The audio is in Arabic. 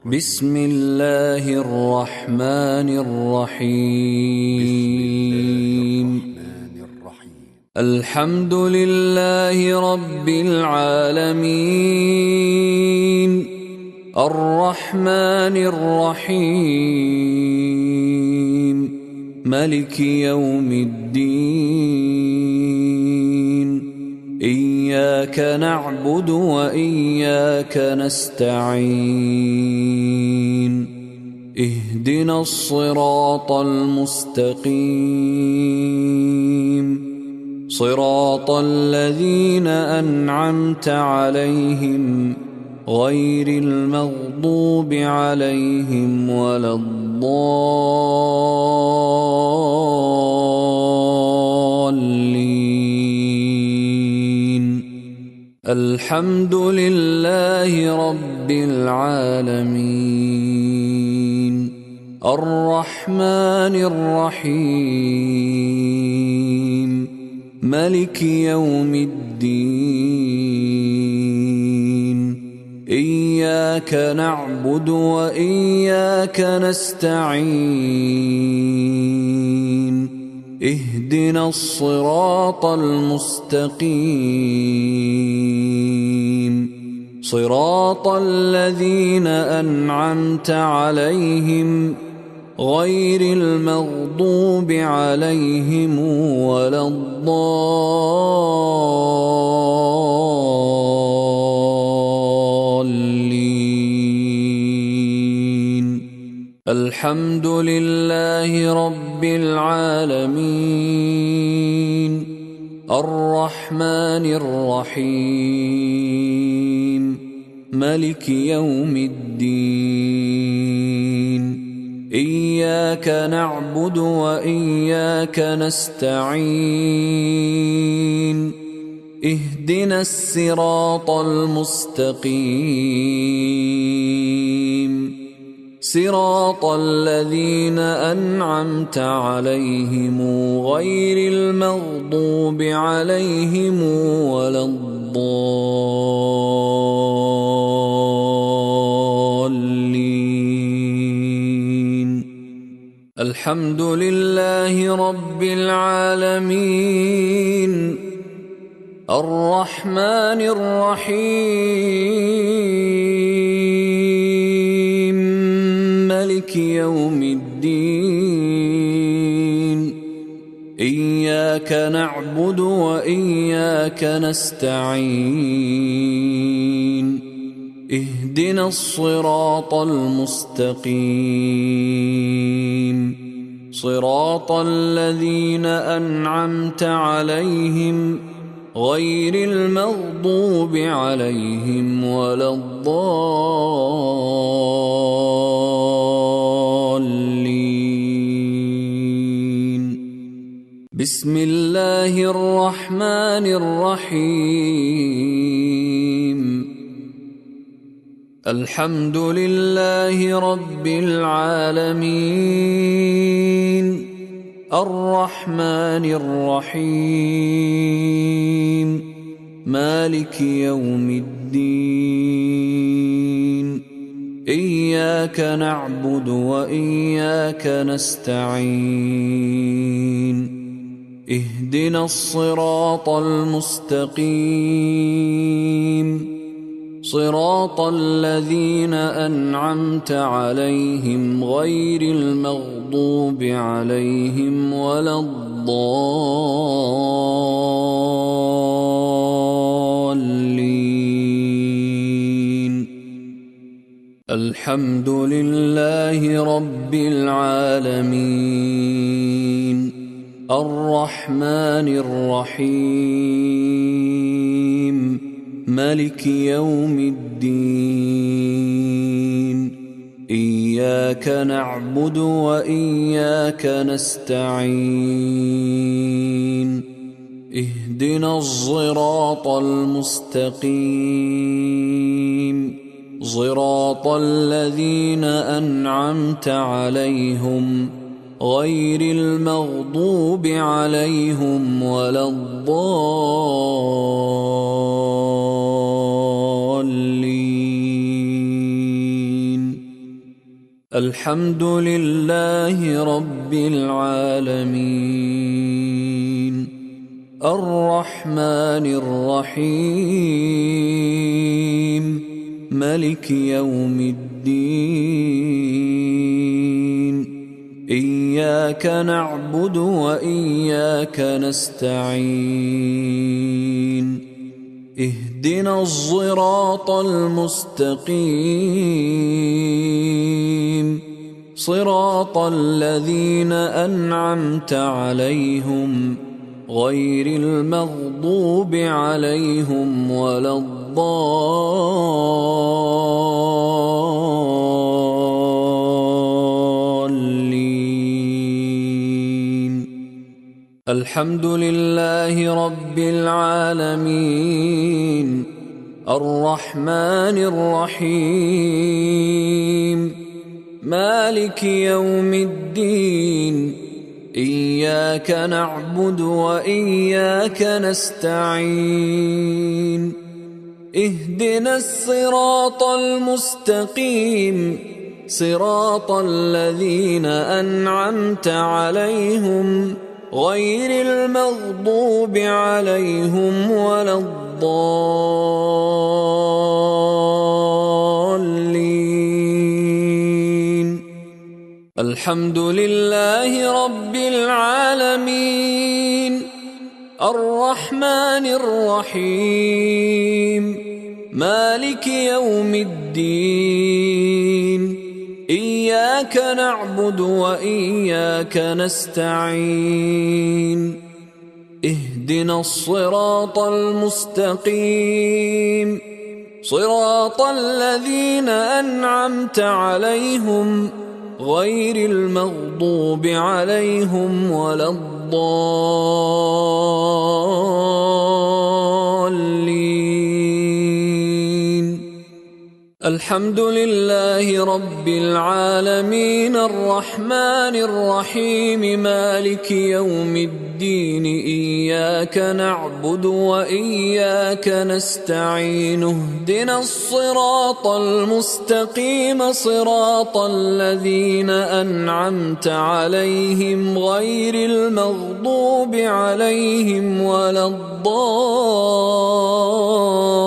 بسم الله الرحمن الرحيم. الحمد لله رب العالمين، الرحمن الرحيم، ملك يوم الدين. إياك نعبد وإياك نستعين. اهدنا الصراط المستقيم، صراط الذين أنعمت عليهم غير المغضوب عليهم ولا الضالين. الحمد لله رب العالمين، الرحمن الرحيم، ملك يوم الدين. إياك نعبد وإياك نستعين. اهدنا الصراط المستقيم، صراط الذين أنعمت عليهم غير المغضوب عليهم ولا الضالين. الحمد لله رب العالمين، الرحمن الرحيم، ملك يوم الدين. إياك نعبد وإياك نستعين. اهدنا الصراط المستقيم، صراط الذين أنعمت عليهم غير المغضوب عليهم ولا الضالين. الحمد لله رب العالمين، الرحمن الرحيم، ملك يوم الدين. إياك نعبد وإياك نستعين. اهدنا الصراط المستقيم، صراط الذين أنعمت عليهم غير المغضوب عليهم ولا الضالين. بسم الله الرحمن الرحيم. الحمد لله رب العالمين، الرحمن الرحيم، مالك يوم الدين. إياك نعبد وإياك نستعين. اهدنا الصراط المستقيم، صراط الذين أنعمت عليهم غير المغضوب عليهم ولا الضالين. الحمد لله رب العالمين، الرحمن الرحيم، ملك يوم الدين. إياك نعبد وإياك نستعين. اهدنا الصراط المستقيم، صراط الذين أنعمت عليهم غير المغضوب عليهم ولا الضالين. الحمد لله رب العالمين الرحمن الرحيم ملك يوم الدين إياك نعبد وإياك نستعين اهدنا الصراط المستقيم صراط الذين أنعمت عليهم غير المغضوب عليهم ولا الضالين. الحمد لله رب العالمين الرحمن الرحيم مالك يوم الدين إياك نعبد وإياك نستعين اهدنا الصراط المستقيم صراط الذين أنعمت عليهم غير المغضوب عليهم ولا الضالين. الحمد لله رب العالمين الرحمن الرحيم مالك يوم الدين إياك نعبد وإياك نستعين اهدنا الصراط المستقيم صراط الذين أنعمت عليهم غير المغضوب عليهم ولا الضالين. الحمد لله رب العالمين الرحمن الرحيم مالك يوم الدين إياك نعبد وإياك نستعين اهدنا الصراط المستقيم صراط الذين أنعمت عليهم غير المغضوب عليهم ولا الضالين.